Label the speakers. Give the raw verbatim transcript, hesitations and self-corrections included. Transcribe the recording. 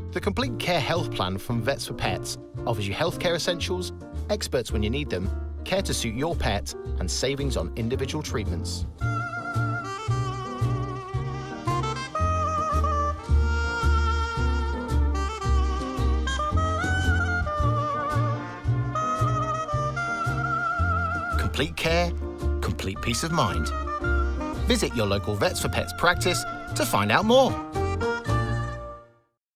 Speaker 1: The Complete Care Health Plan from Vets for Pets offers you healthcare essentials, experts when you need them, care to suit your pet, and savings on individual treatments. Complete care, complete peace of mind. Visit your local Vets for Pets practice to find out more.